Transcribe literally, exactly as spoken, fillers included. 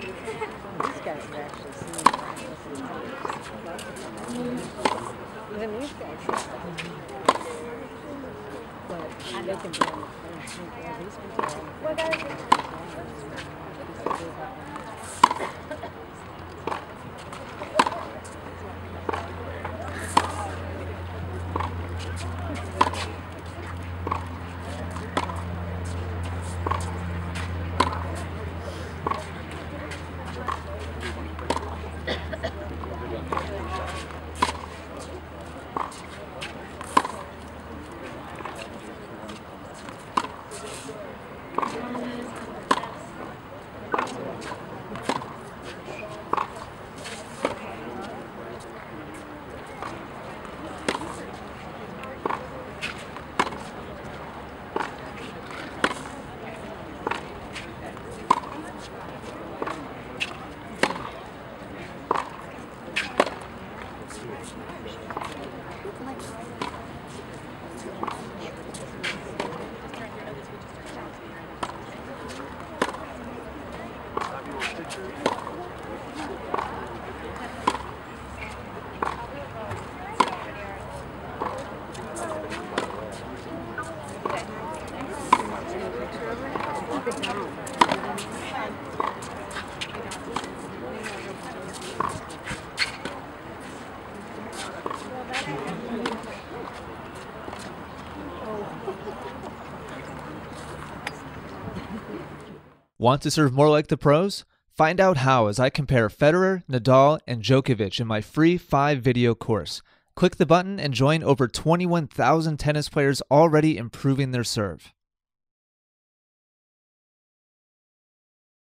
These guys have actually seen the practice and even these guys have. But they can be on the phone. Well, these people are on the phone. Well, that's Want to serve more like the pros? Find out how as I compare Federer, Nadal, and Djokovic in my free five video course. Click the button and join over twenty-one thousand tennis players already improving their serve.